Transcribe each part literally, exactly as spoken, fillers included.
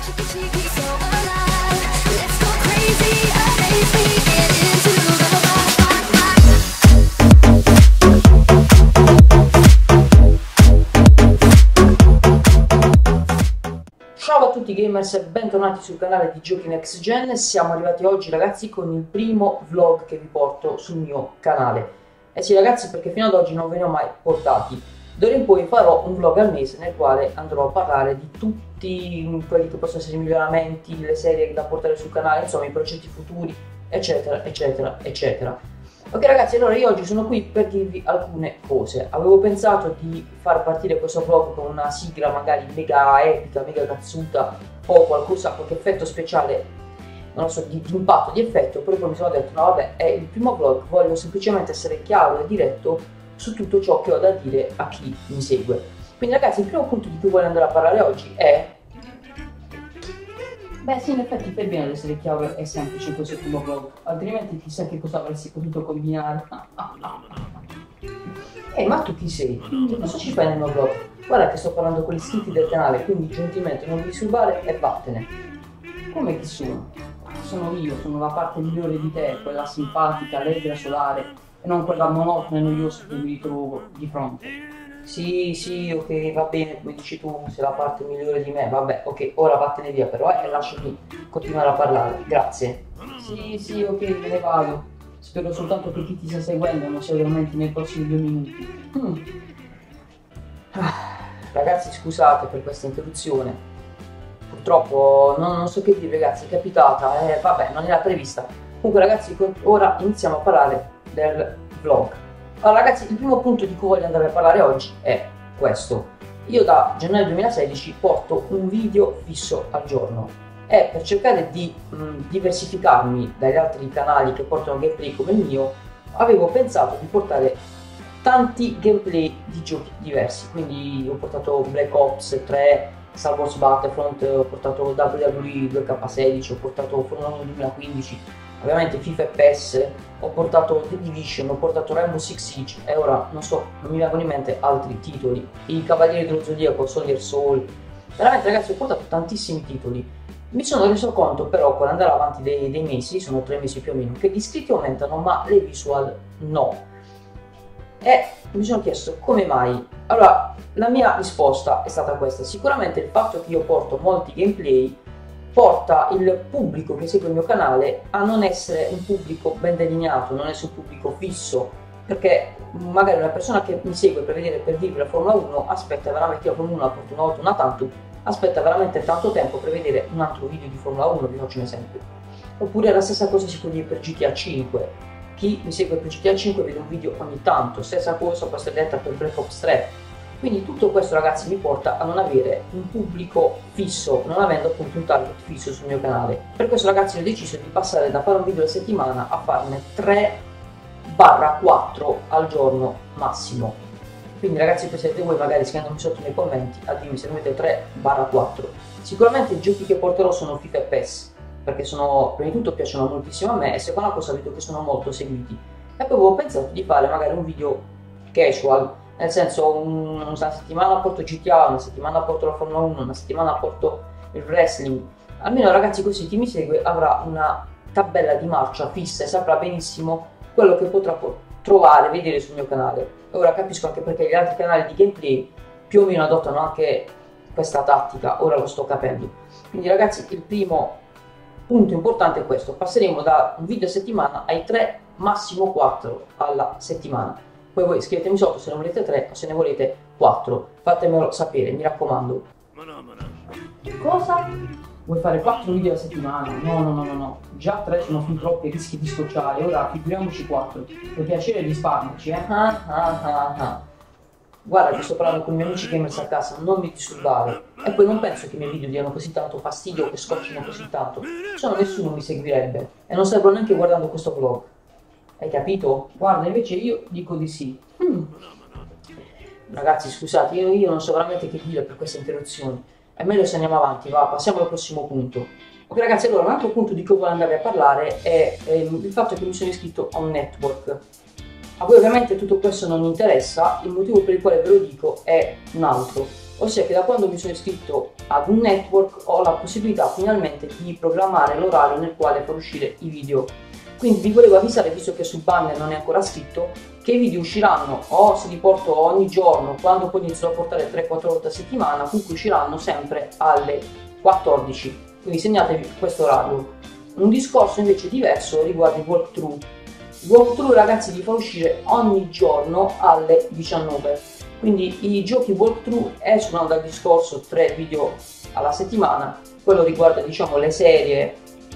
Ciao a tutti gamers e bentornati sul canale di Giochi Next Gen. Siamo arrivati oggi ragazzi con il primo vlog che vi porto sul mio canale. Eh sì ragazzi, perché fino ad oggi non ve ne ho mai portati. D'ora in poi farò un vlog al mese nel quale andrò a parlare di tutti quelli che possono essere i miglioramenti, le serie da portare sul canale, insomma i progetti futuri, eccetera eccetera eccetera. Ok ragazzi, allora io oggi sono qui per dirvi alcune cose. Avevo pensato di far partire questo vlog con una sigla magari mega epica, mega cazzuta o qualcosa, qualche effetto speciale, non lo so, di, di impatto, di effetto, però poi mi sono detto no vabbè, è il primo vlog, voglio semplicemente essere chiaro e diretto su tutto ciò che ho da dire a chi mi segue. Quindi ragazzi, il primo punto di cui voglio andare a parlare oggi è... Beh sì, in effetti fai bene ad essere chiaro e semplice in questo primo vlog, altrimenti chissà che cosa avresti potuto combinare. Ehi, ma tu chi sei? Che cosa ci fai nel mio vlog? Guarda che sto parlando con gli iscritti del canale, quindi gentilmente non mi disturbare e vattene. Come chi sono? Sono io, sono la parte migliore di te, quella simpatica, allegra, solare, e non quella monotona e noiosa che mi ritrovo di fronte. Sì, sì, ok, va bene, come dici tu, sei la parte migliore di me, vabbè, ok, ora vattene via però eh, e lasciami continuare a parlare, grazie. Sì, sì, ok, me ne vado. Spero soltanto che chi ti sta seguendo non si addormenti nei prossimi due minuti. Hmm. Ah, ragazzi, scusate per questa interruzione. Purtroppo non, non so che dire ragazzi, è capitata, eh, vabbè, non era prevista. Comunque ragazzi, ora iniziamo a parlare del vlog. Allora ragazzi, il primo punto di cui voglio andare a parlare oggi è questo. Io da gennaio duemilasedici porto un video fisso al giorno e per cercare di mh, diversificarmi dagli altri canali che portano gameplay come il mio, avevo pensato di portare tanti gameplay di giochi diversi. Quindi ho portato Black Ops tre, Star Wars Battlefront, ho portato W W E due K sedici, ho portato Formula uno duemilaquindici, ovviamente FIFA e PES, ho portato The Division, ho portato Rainbow Six Siege e ora non so, non mi vengono in mente altri titoli, i Cavalieri dello Zodiaco, Soldier Soul, veramente ragazzi ho portato tantissimi titoli. Mi sono reso conto però con andare avanti dei, dei mesi, sono tre mesi più o meno, che gli iscritti aumentano ma le visual no. E mi sono chiesto come mai. Allora la mia risposta è stata questa: sicuramente il fatto che io porto molti gameplay porta il pubblico che segue il mio canale a non essere un pubblico ben delineato, non essere un pubblico fisso, perché magari una persona che mi segue per vedere, per dirvi la Formula uno aspetta veramente, la Formula uno la porto una volta, una tanto, aspetta veramente tanto tempo per vedere un altro video di Formula uno, vi faccio un esempio. Oppure la stessa cosa si può dire per G T A cinque, chi mi segue per G T A cinque vede un video ogni tanto, stessa cosa può essere detta per Black Ops tre. Quindi tutto questo ragazzi mi porta a non avere un pubblico fisso, non avendo appunto un target fisso sul mio canale. Per questo ragazzi ho deciso di passare da fare un video alla settimana a farne tre quattro al giorno massimo. Quindi ragazzi poi siete voi magari scrivendomi sotto nei commenti a dirmi se volete tre quattro. Sicuramente i giochi che porterò sono FIFA e PES, perché sono, prima di tutto piacciono moltissimo a me e seconda cosa vedo che sono molto seguiti. E poi avevo pensato di fare magari un video casual, nel senso un, una settimana porto G T A, una settimana porto la Formula uno, una settimana porto il wrestling. Almeno ragazzi così chi mi segue avrà una tabella di marcia fissa e saprà benissimo quello che potrà trovare, vedere sul mio canale. Ora capisco anche perché gli altri canali di gameplay più o meno adottano anche questa tattica, ora lo sto capendo. Quindi ragazzi il primo punto importante è questo: passeremo da un video a settimana ai tre, massimo quattro alla settimana. Poi voi scrivetemi sotto se ne volete tre o se ne volete quattro, fatemelo sapere, mi raccomando. Cosa? Vuoi fare quattro video a settimana? No, no, no, no, no. Già tre sono fin troppi, rischi di scocciare, ora figuriamoci quattro. Per piacere risparmiaci, eh? Ah, ah, ah, ah. Guarda che sto parlando con i miei amici gamers a casa, non mi disturbare. E poi non penso che i miei video diano così tanto fastidio o che scoccino così tanto. Se no nessuno mi seguirebbe. E non servono neanche guardando questo vlog. Hai capito? Guarda, invece io dico di sì. Hmm. Ragazzi, scusate, io, io non so veramente che dire per queste interruzioni. È meglio se andiamo avanti, va, passiamo al prossimo punto. Ok ragazzi, allora un altro punto di cui voglio andare a parlare è eh, il fatto che mi sono iscritto a un network. A voi ovviamente tutto questo non mi interessa, il motivo per il quale ve lo dico è un altro. ossia che da quando mi sono iscritto ad un network ho la possibilità finalmente di programmare l'orario nel quale far uscire i video. Quindi vi volevo avvisare, visto che sul banner non è ancora scritto, che i video usciranno o se li porto ogni giorno, quando poi inizio a portare tre quattro volte a settimana, comunque usciranno sempre alle quattordici, quindi segnatevi questo orario. Un discorso invece diverso riguarda i walkthrough. I walkthrough, ragazzi, li fa uscire ogni giorno alle diciannove, quindi i giochi walkthrough escono dal discorso tre video alla settimana, quello riguarda, diciamo, le serie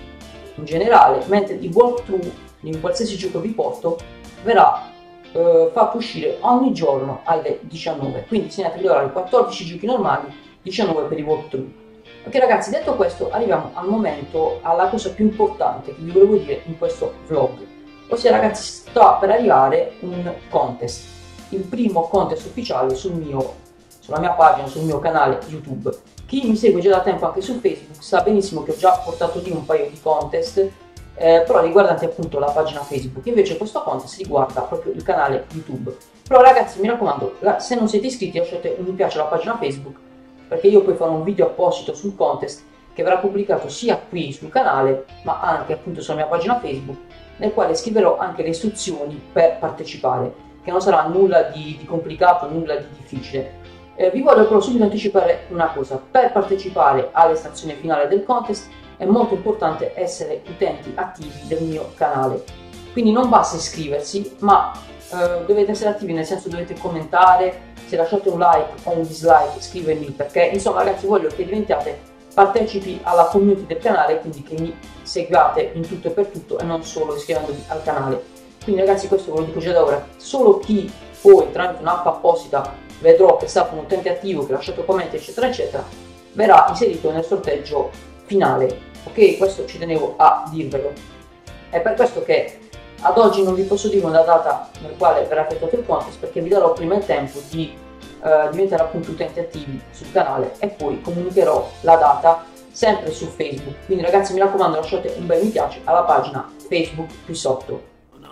in generale, mentre il walkthrough in qualsiasi gioco vi porto verrà eh, fatto uscire ogni giorno alle diciannove, quindi segnatevi l'orario: quattordici giochi normali, diciannove per i walkthrough. Ok ragazzi, detto questo arriviamo al momento, alla cosa più importante che vi volevo dire in questo vlog, ossia ragazzi, sta per arrivare un contest, il primo contest ufficiale sul mio, sulla mia pagina, sul mio canale YouTube. Chi mi segue già da tempo anche su Facebook sa benissimo che ho già portato lì un paio di contest, eh, però riguardanti appunto la pagina Facebook. Invece questo contest riguarda proprio il canale YouTube. Però ragazzi, mi raccomando, la, se non siete iscritti lasciate un mi piace alla pagina Facebook, perché io poi farò un video apposito sul contest che verrà pubblicato sia qui sul canale ma anche appunto sulla mia pagina Facebook, nel quale scriverò anche le istruzioni per partecipare, che non sarà nulla di, di complicato, nulla di difficile. Eh, vi voglio però subito anticipare una cosa: per partecipare all'estrazione finale del contest è molto importante essere utenti attivi del mio canale, quindi non basta iscriversi, ma eh, dovete essere attivi, nel senso dovete commentare, se lasciate un like o un dislike scrivermi, perché insomma ragazzi voglio che diventiate partecipi alla community del canale, quindi che mi seguiate in tutto e per tutto e non solo iscrivendovi al canale. Quindi ragazzi, questo ve lo dico già da ora: solo chi poi tramite un'app apposita vedrò che è stato un utente attivo, che ha lasciato commenti eccetera eccetera, verrà inserito nel sorteggio finale. Ok, questo ci tenevo a dirvelo. È per questo che ad oggi non vi posso dire una data nel quale verrà effettuato il contest, perché vi darò prima il tempo di eh, diventare appunto utenti attivi sul canale e poi comunicherò la data sempre su Facebook. Quindi ragazzi, mi raccomando, lasciate un bel mi piace alla pagina Facebook qui sotto.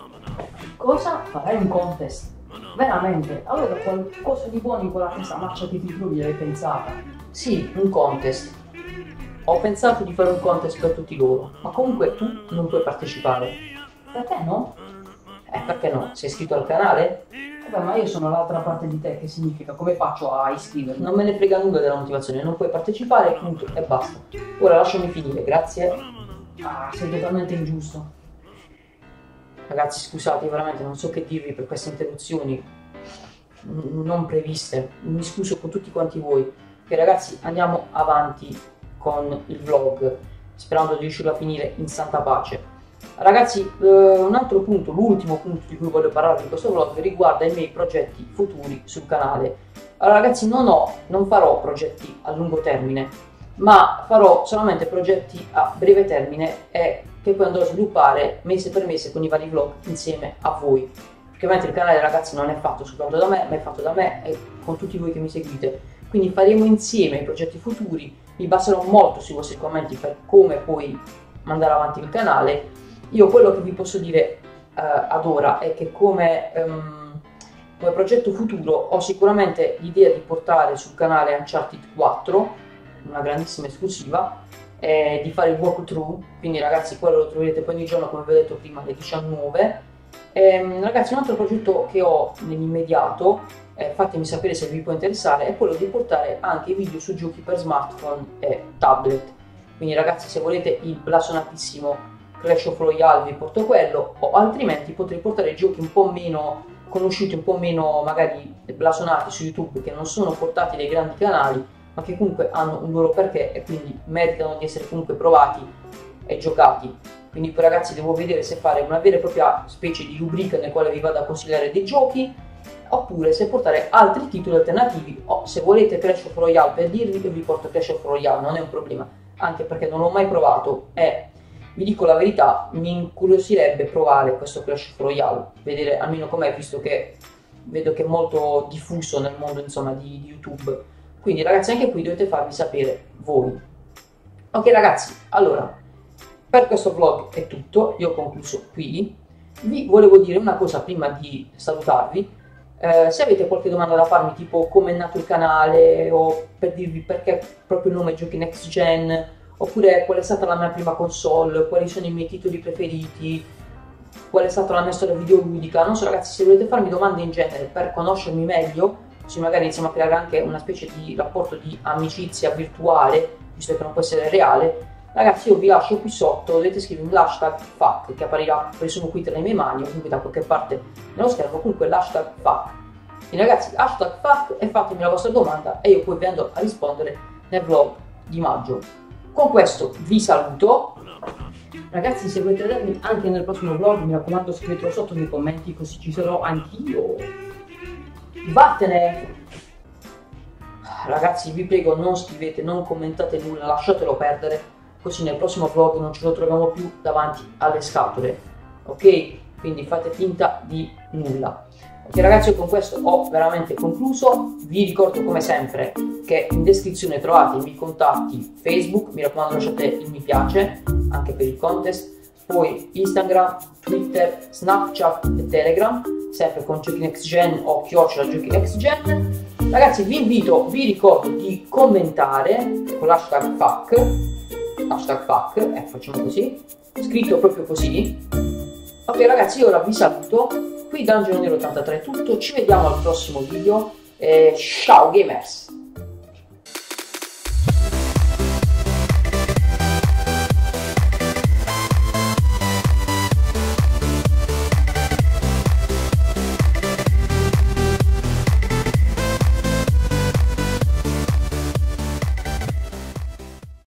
Cosa? Farai un contest? Veramente? Allora qualcosa di buono in quella testa marcia che ti trovi l'hai pensata? Sì, un contest. Ho pensato di fare un contest per tutti loro, ma comunque tu non puoi partecipare. Perché no? Eh, perché no? Sei iscritto al canale? Eh beh, ma io sono l'altra parte di te, che significa come faccio a iscrivermi? Non me ne frega nulla della motivazione, non puoi partecipare, punto, e basta. Ora lasciami finire, grazie. Ah, sei totalmente ingiusto. Ragazzi, scusate, veramente non so che dirvi per queste interruzioni non previste. Mi scuso con tutti quanti voi. Ok ragazzi, andiamo avanti con il vlog, sperando di riuscirlo a finire in santa pace. Ragazzi, eh, un altro punto, l'ultimo punto di cui voglio parlare in questo vlog, riguarda i miei progetti futuri sul canale. Allora ragazzi, non ho, non farò progetti a lungo termine, ma farò solamente progetti a breve termine e che poi andrò a sviluppare mese per mese con i vari vlog insieme a voi. Perché ovviamente il canale, ragazzi, non è fatto soltanto da me, ma è fatto da me e con tutti voi che mi seguite. Quindi faremo insieme i progetti futuri, mi baserò molto sui vostri commenti per come poi mandare avanti il canale. Io quello che vi posso dire uh, ad ora è che come, um, come progetto futuro ho sicuramente l'idea di portare sul canale Uncharted quattro, una grandissima esclusiva, e di fare il walkthrough, quindi ragazzi quello lo troverete poi ogni giorno, come vi ho detto prima, alle diciannove. E, ragazzi, un altro progetto che ho nell'immediato, eh, fatemi sapere se vi può interessare, è quello di portare anche video su giochi per smartphone e tablet. Quindi ragazzi, se volete il blasonatissimo Clash of Royale vi porto quello, o altrimenti potrei portare giochi un po' meno conosciuti, un po' meno magari blasonati su YouTube, che non sono portati dai grandi canali, ma che comunque hanno un loro perché e quindi meritano di essere comunque provati e giocati. Quindi poi ragazzi devo vedere se fare una vera e propria specie di rubrica nel quale vi vado a consigliare dei giochi, oppure se portare altri titoli alternativi, o se volete Clash of Royale per dirvi, io vi porto Clash of Royale, non è un problema, anche perché non l'ho mai provato e vi dico la verità, mi incuriosirebbe provare questo Clash of Royale, vedere almeno com'è, visto che vedo che è molto diffuso nel mondo, insomma, di, di YouTube. Quindi ragazzi, anche qui dovete farvi sapere voi. Ok ragazzi, allora per questo vlog è tutto, io ho concluso qui. Vi volevo dire una cosa prima di salutarvi. Eh, se avete qualche domanda da farmi, tipo come è nato il canale, o per dirvi perché proprio il nome Giochi Next Gen, oppure qual è stata la mia prima console, quali sono i miei titoli preferiti, qual è stata la mia storia videoludica, non so ragazzi, se volete farmi domande in genere per conoscermi meglio, così magari iniziamo a creare anche una specie di rapporto di amicizia virtuale, visto che non può essere reale, ragazzi io vi lascio qui sotto, dovete scrivermi l'hashtag fuck, che apparirà presumo qui tra le mie mani o comunque da qualche parte nello schermo, comunque l'hashtag fuck. Quindi ragazzi, hashtag fuck e fatemi la vostra domanda e io poi vi andrò a rispondere nel vlog di maggio. Con questo vi saluto. Ragazzi, se volete vedermi anche nel prossimo vlog, mi raccomando scrivetelo sotto nei commenti, così ci sarò anch'io. Vattene! Ragazzi, vi prego, non scrivete, non commentate nulla, lasciatelo perdere, così nel prossimo vlog non ce lo troviamo più davanti alle scatole, ok? Quindi fate finta di nulla. Ok ragazzi, io con questo ho veramente concluso. Vi ricordo come sempre che in descrizione trovate i miei contatti Facebook, mi raccomando lasciate il mi piace anche per il contest, poi Instagram, Twitter, Snapchat e Telegram, sempre con Giochi Next Gen o chiocciola Giochi Next Gen. Ragazzi, vi invito, vi ricordo di commentare con l'hashtag fuck, hashtag fuck, ecco, facciamo così, scritto proprio così. Ok ragazzi, io ora vi saluto, qui Dungeon Nero ottantatré è tutto, ci vediamo al prossimo video, e ciao gamers!